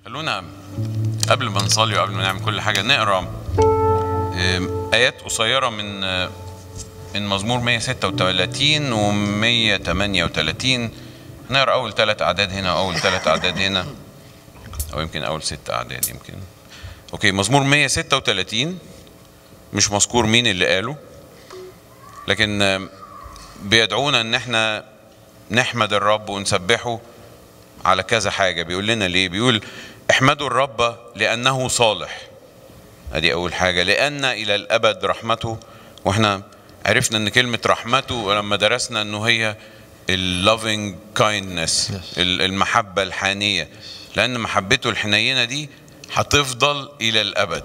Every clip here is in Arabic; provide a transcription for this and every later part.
خلونا قبل ما نصلي وقبل ما نعمل كل حاجة نقرأ آيات قصيرة من مزمور 136 و 138. نقرأ أول 3 أعداد هنا وأول 3 أعداد هنا، أو يمكن أول 6 أعداد يمكن. أوكي، مزمور 136 مش مذكور مين اللي قاله، لكن بيدعونا إن احنا نحمد الرب ونسبحه على كذا حاجة. بيقول لنا ليه؟ بيقول احمدوا الرب لأنه صالح. ادي أول حاجة، لأن إلى الأبد رحمته. واحنا عرفنا ان كلمة رحمته لما درسنا انه هي loving kindness، المحبة الحانية، لأن محبته الحنينة دي هتفضل إلى الأبد.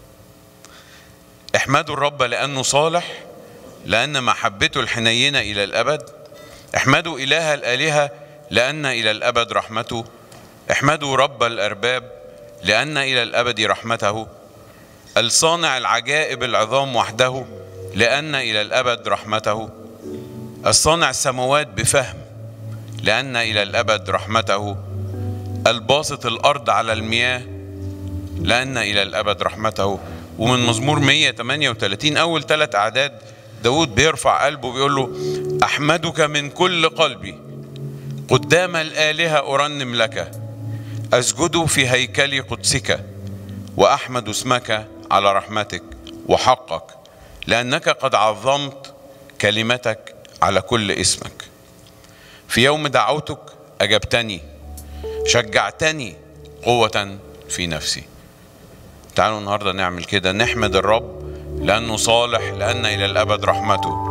احمدوا الرب لأنه صالح، لأن محبته الحنينة إلى الأبد. احمدوا إله الآلهة لأن إلى الأبد رحمته. احمدوا رب الأرباب لأن إلى الأبد رحمته. الصانع العجائب العظام وحده لأن إلى الأبد رحمته. الصانع السماوات بفهم لأن إلى الأبد رحمته. الباسط الأرض على المياه لأن إلى الأبد رحمته. ومن مزمور 138 أول 3 أعداد داود بيرفع قلبه بيقول له أحمدك من كل قلبي، قدام الآلهة أرنم لك، أسجد في هيكل قدسك، وأحمد اسمك على رحمتك وحقك، لأنك قد عظمت كلمتك على كل اسمك. في يوم دعوتك أجبتني، شجعتني قوة في نفسي. تعالوا النهاردة نعمل كده، نحمد الرب لأنه صالح، لأن إلى الأبد رحمته.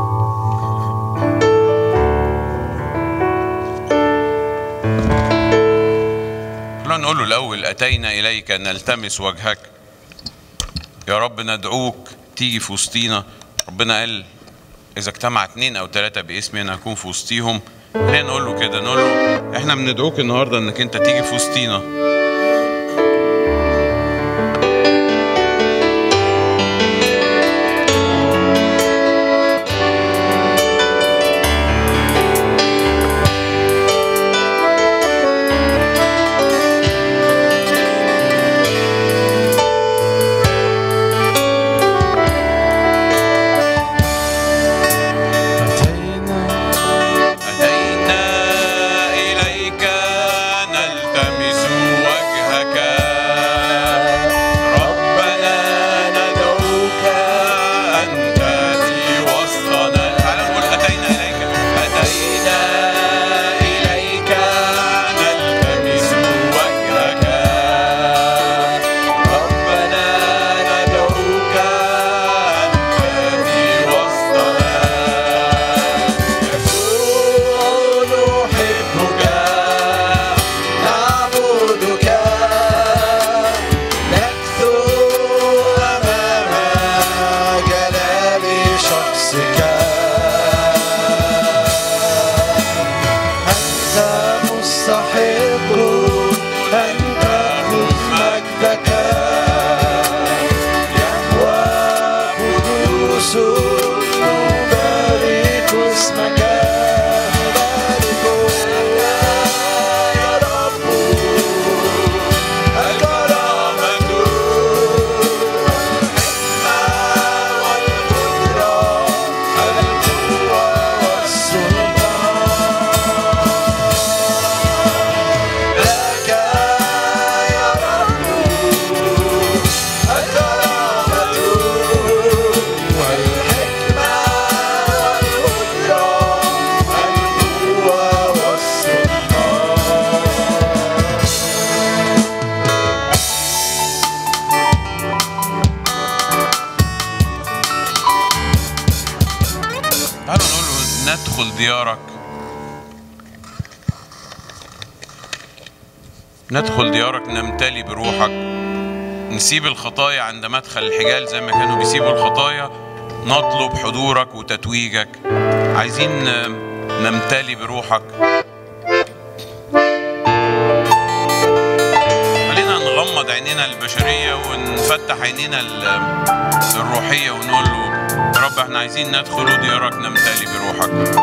خلونا نقول له الأول أتينا إليك نلتمس وجهك. يا رب ندعوك تيجي في وسطينا. ربنا قال إذا اجتمع 2 أو 3 باسمي أنا هكون في وسطيهم. خلينا نقول له كده، نقول له إحنا بندعوك النهاردة إنك أنت تيجي في وسطينا. ندخل ديارك نمتلي بروحك. نسيب الخطايا عند مدخل الحجال زي ما كانوا بيسيبوا الخطايا. نطلب حضورك وتتويجك. عايزين نمتلي بروحك. خلينا نغمض عينينا البشرية ونفتح عينينا الروحية ونقول له يا رب احنا عايزين ندخل ديارك نمتلي بروحك.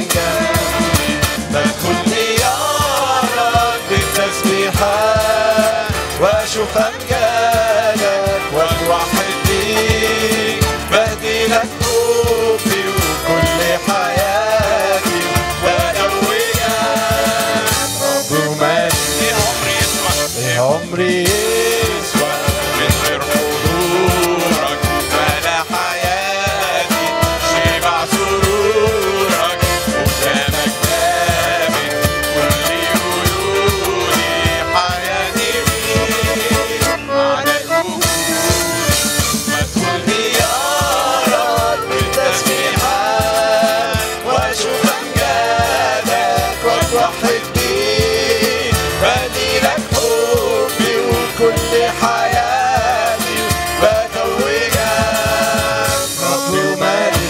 جنبي، بدخل أراك بالتسبيحات وأشوف أمجادك وأتوحد بيك، بهدي لك حبي وكل حياتي وأدوجك رب مالي. عمري يسوى من غير حضورك، ولا حياتي شبع سرورك، قدامك ثابت كل قيودي، حياتي فيك معنى الوجود، بدخل ديارك بالتسبيحات واشوف امجادك واتوحد بيك، بدي لك حبي وكل حياتي بتوجك ربي ومالي.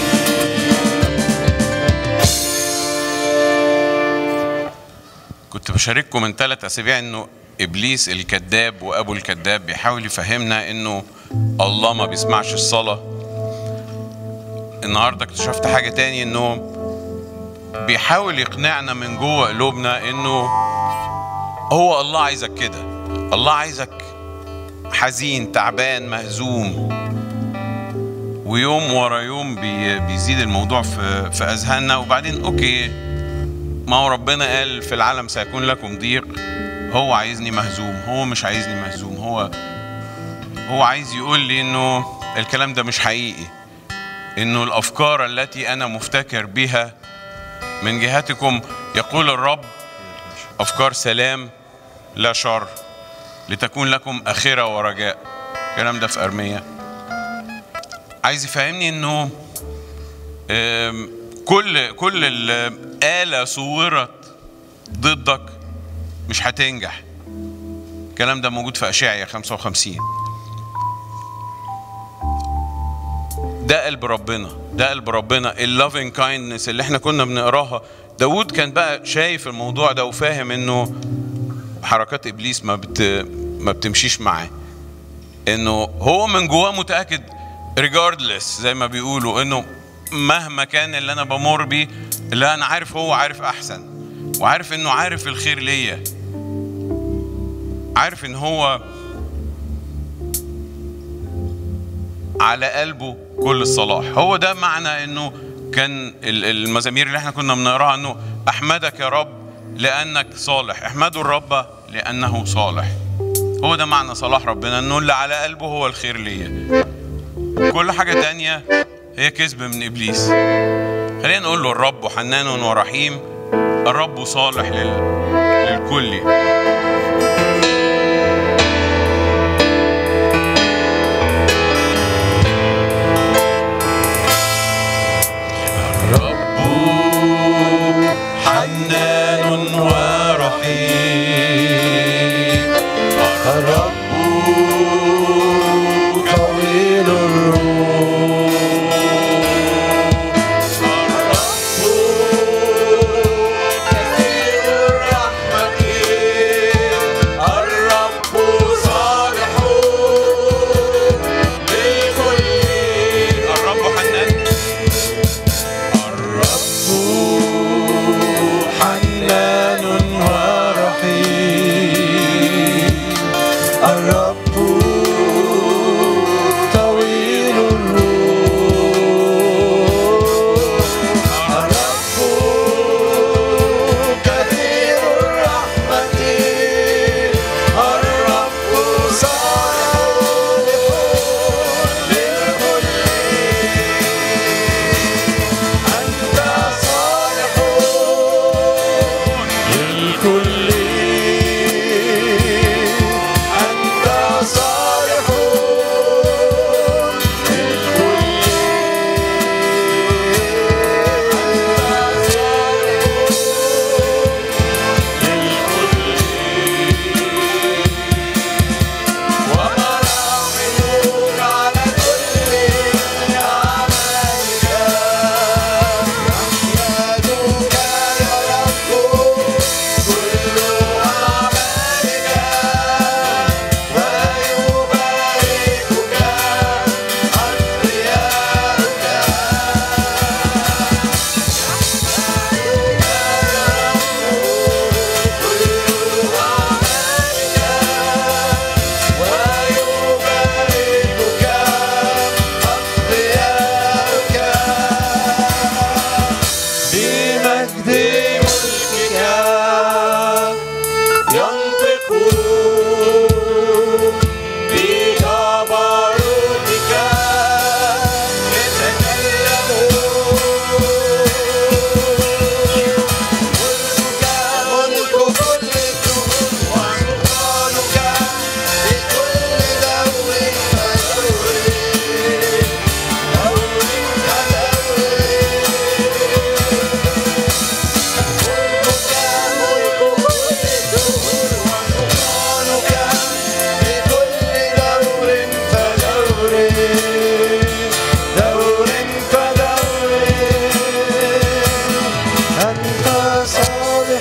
كنت بشارككم من 3 أسابيع انه ابليس الكذاب وابو الكذاب بيحاول يفهمنا انه الله ما بيسمعش الصلاة. النهارده اكتشفت حاجة تاني، انه بيحاول يقنعنا من جوه قلوبنا انه هو الله عايزك كده، الله عايزك حزين تعبان مهزوم، ويوم ورا يوم بيزيد الموضوع في اذهاننا. وبعدين اوكي، ما هو ربنا قال في العالم سيكون لكم ضيق، هو عايزني مهزوم، هو مش عايزني مهزوم، هو عايز يقول لي انه الكلام ده مش حقيقي، انه الافكار التي انا مفتكر بها من جهتكم يقول الرب افكار سلام لا شر، لتكون لكم اخره ورجاء. الكلام ده في ارميا. عايز يفهمني انه كل الآلة صورت ضدك مش هتنجح. الكلام ده موجود في أشعيا 55. ده قلب ربنا، ده قلب ربنا، اللافينج كايندنس اللي احنا كنا بنقراها. داود كان بقى شايف الموضوع ده وفاهم انه حركات ابليس ما بتمشيش معاه، انه هو من جواه متأكد regardless زي ما بيقولوا، انه مهما كان اللي انا بمر بيه، اللي انا عارف هو عارف احسن، وعارف انه عارف الخير ليا، عارف ان هو على قلبه كل الصلاح. هو ده معنى انه كان المزامير اللي احنا كنا بنقراها، انه احمدك يا رب لانك صالح، احمدوا الرب لانه صالح. هو ده معنى صلاح ربنا، انه اللي على قلبه هو الخير ليا، كل حاجة تانية هي كذب من ابليس. خلينا نقول له الرب حنان ورحيم، الرب صالح للكل. الرب حنان ورحيم، الرب طويل الروح، الرب كثير الرحمة،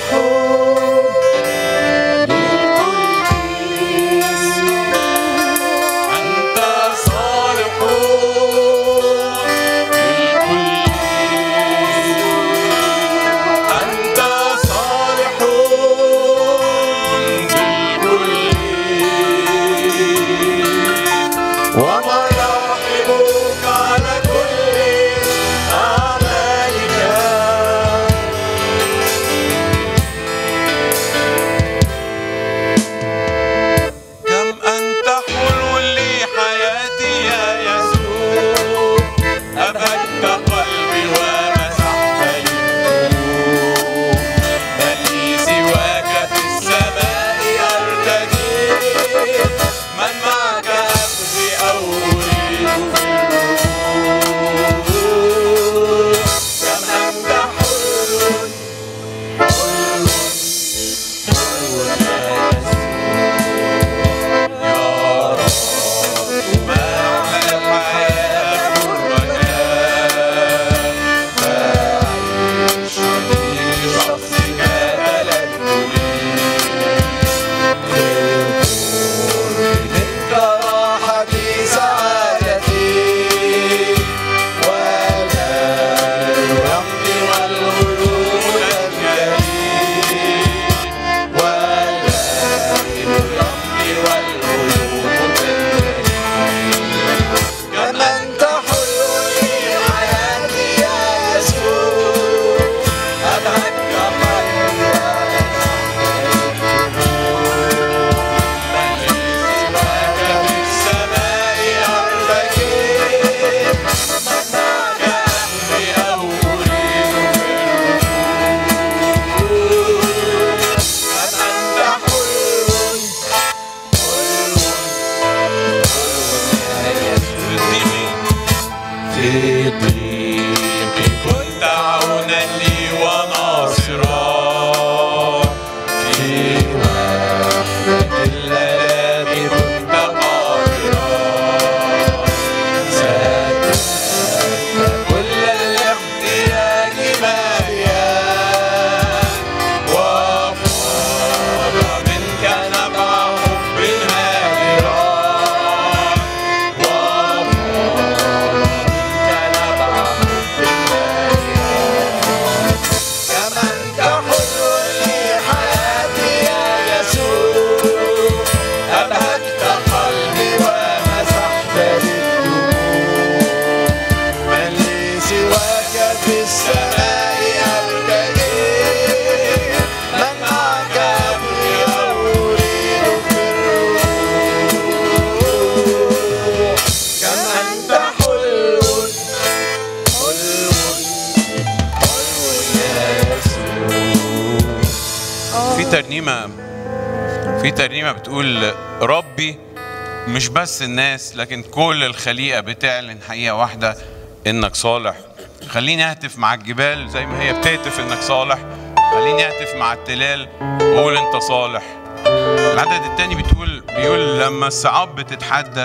في ترنيمة بتقول ربي مش بس الناس لكن كل الخليقة بتعلن حقيقة واحدة إنك صالح. خليني أهتف مع الجبال زي ما هي بتهتف إنك صالح، خليني أهتف مع التلال قول أنت صالح. العدد التاني بيقول لما الصعاب بتتحدى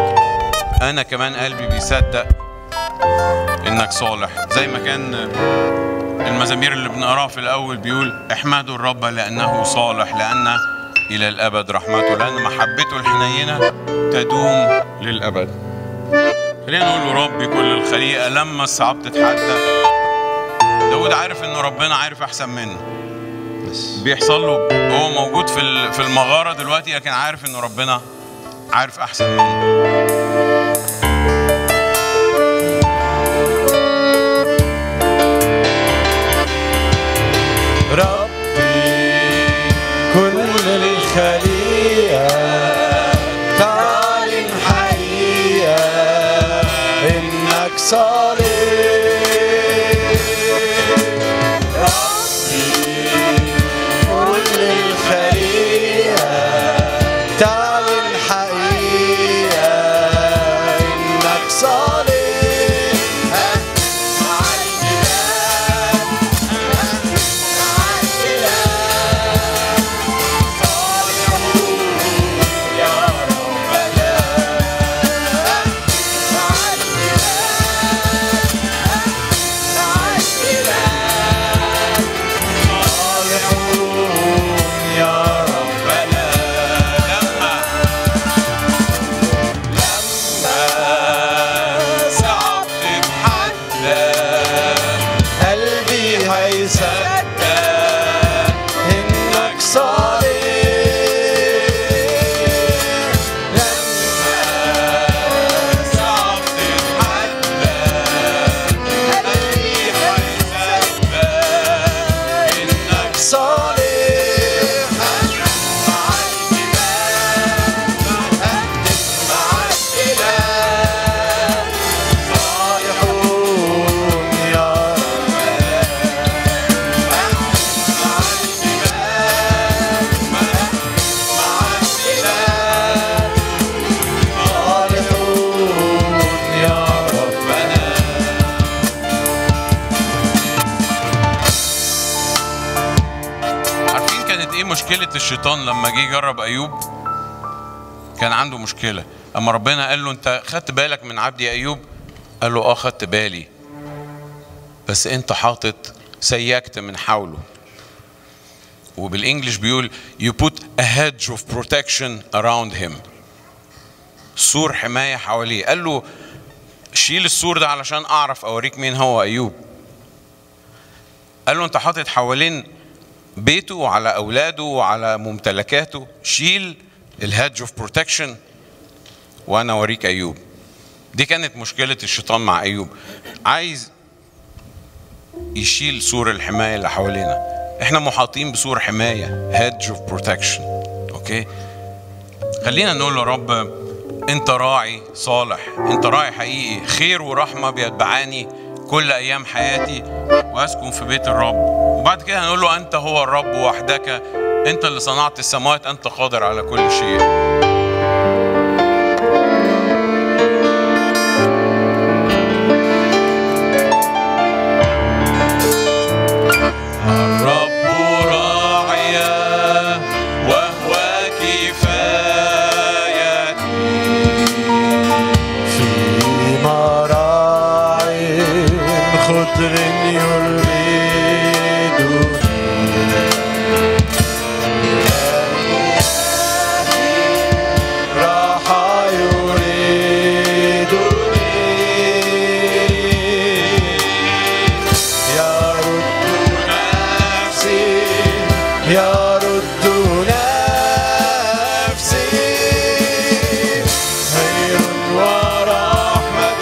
أنا كمان قلبي بيصدق إنك صالح. زي ما كان المزامير اللي بنقراها في الأول بيقول احمدوا الرب لأنه صالح لأن إلى الأبد رحمته، لأن محبته الحنينة تدوم للأبد. خلينا نقول له ربي كل الخليقة لما الصعاب تتحدى. داود عارف إنه ربنا عارف أحسن منه، بيحصل له هو موجود في المغارة دلوقتي لكن عارف إنه ربنا عارف أحسن منه. كل الخليقة تعلن حقيقة إنك صالح. ربي كل الخليقة تعلن حقيقة هيصدق إنك صالح. مشكلة الشيطان لما جه يجرب أيوب؟ كان عنده مشكلة. أما ربنا قال له أنت خدت بالك من عبدي أيوب؟ قال له خدت بالي، بس أنت حاطط سيكت من حوله. وبالإنجليش بيقول you put a hedge of protection around him. سور حماية حواليه. قال له شيل السور ده علشان أعرف أوريك مين هو أيوب. قال له أنت حاطط حوالين بيته وعلى أولاده وعلى ممتلكاته، شيل الهيدج اوف بروتكشن وأنا أوريك أيوب. دي كانت مشكلة الشيطان مع أيوب، عايز يشيل سور الحماية اللي حوالينا. احنا محاطين بسور حماية، هيدج اوف بروتكشن. اوكي، خلينا نقول له رب انت راعي صالح، انت راعي حقيقي، خير ورحمة بيتبعاني كل أيام حياتي وأسكن في بيت الرب. وبعد كده هنقول له أنت هو الرب وحدك، أنت اللي صنعت السماوات، أنت قادر على كل شيء. الرب راعي وهو كفايتي في مراعي خضر يربدني، راحة يريدني، يرد نفسي، يرد نفسي، خير ورحمة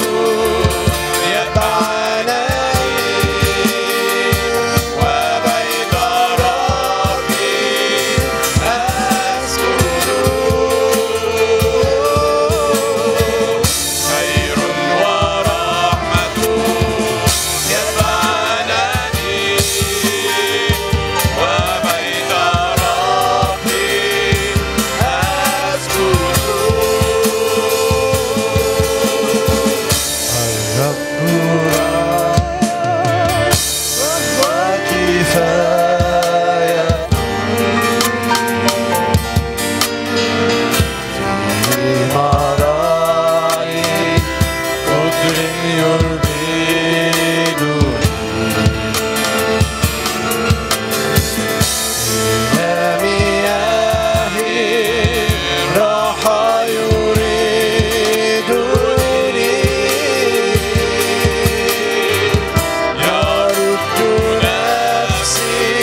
نفسي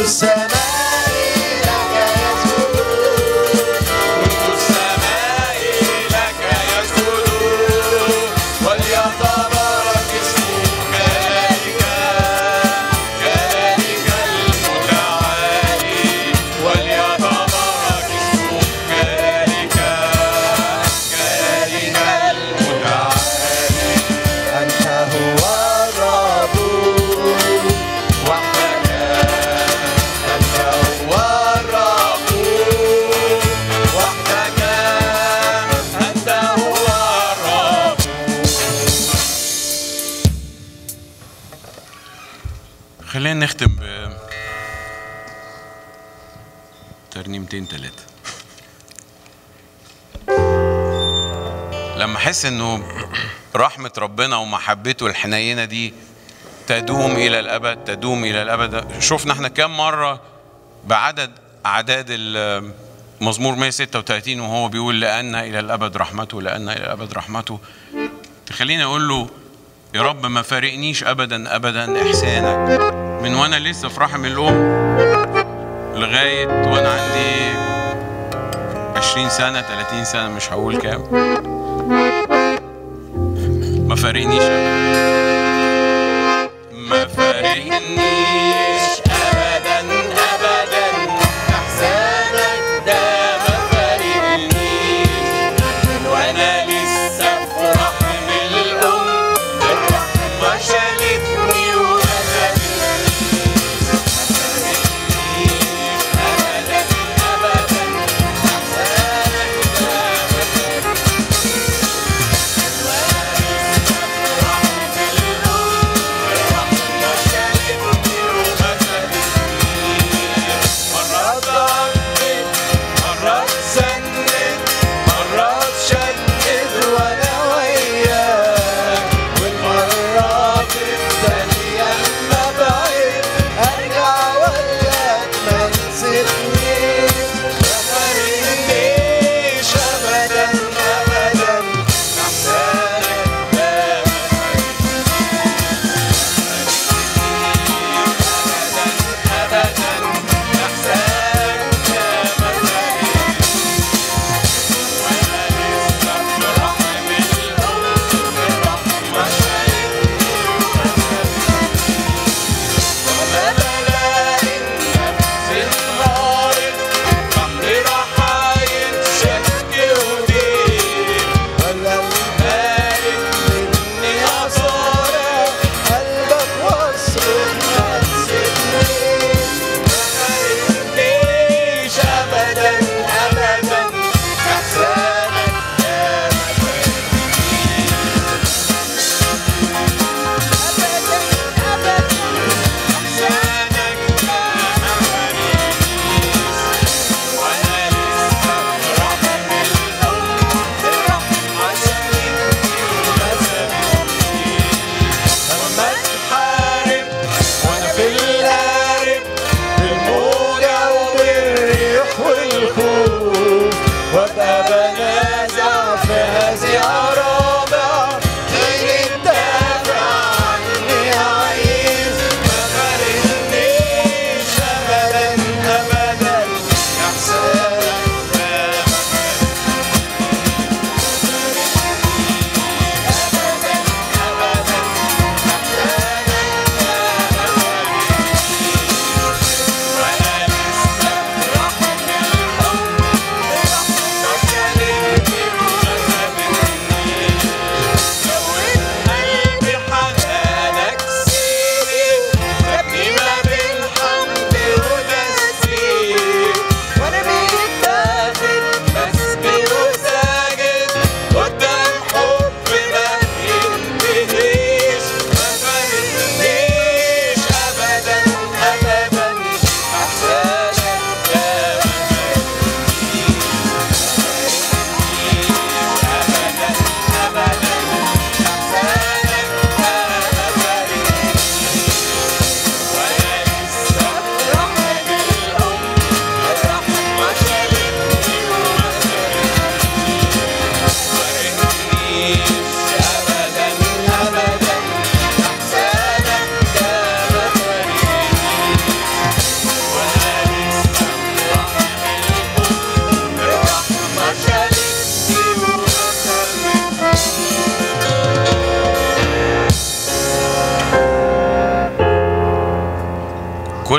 السماء لك يسجدون ملك السماء لك يسجدون وليتبارك اسمك كذلك المتعالي وليتبارك اسمك كذلك المتعالي. أنت هو الرب وحدك أنت هو الرب وحدك أنت هو الرب. خلينا نختم بترنيمتين 3. لما احس انه رحمة ربنا ومحبته الحنينة دي تدوم إلى الأبد، تدوم إلى الأبد. شفنا احنا كم مرة بعدد أعداد المزمور 136 وهو بيقول لأن إلى الأبد رحمته، لأن إلى الأبد رحمته. تخليني أقول له يا رب ما فارقنيش أبدا أبدا إحسانك من وأنا لسه في رحم الأم لغاية وأنا عندي 20 سنة 30 سنة، مش هقول كام، ما فارقنيش ما فارقنيش أبدا أبدا إحسانك ده ما فارقنيش وأنا لسه في رحم الأم الرحمة شالتني وأنا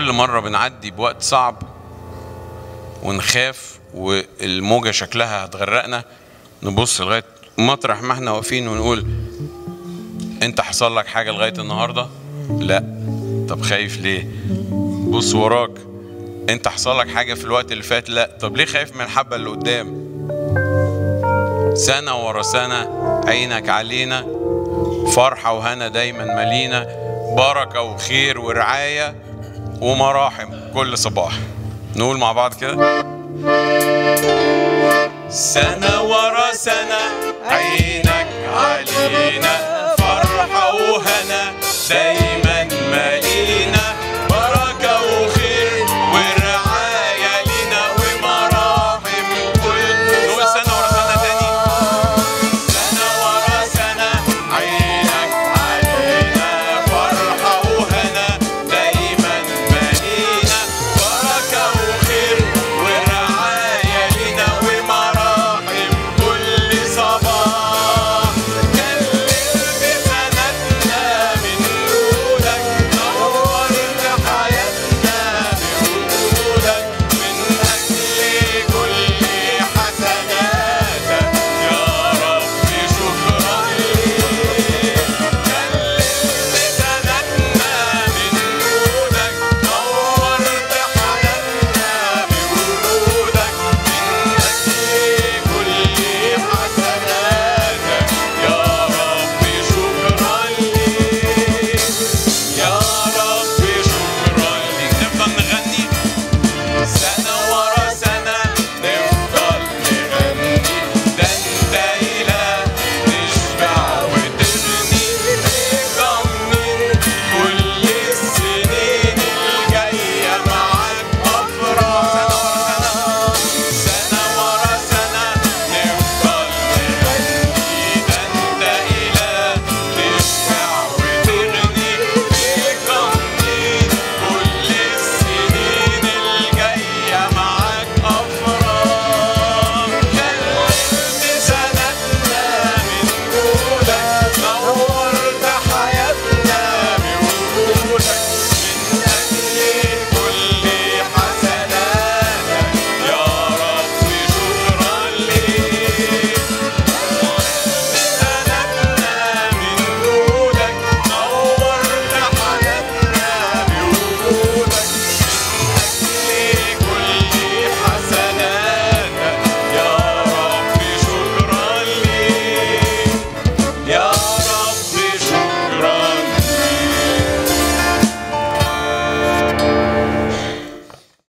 كل مرة بنعدي بوقت صعب ونخاف والموجة شكلها هتغرقنا، نبص لغاية مطرح ما احنا واقفين ونقول انت حصل لك حاجة لغاية النهاردة؟ لا. طب خايف ليه؟ بص وراك، انت حصل لك حاجة في الوقت اللي فات؟ لا. طب ليه خايف من الحبة اللي قدام؟ سنة ورا سنة عينك علينا، فرحة وهنا دايما مالينا، بركة وخير ورعاية ومراحم كل صباح. نقول مع بعض كده: سنة ورا سنة عينك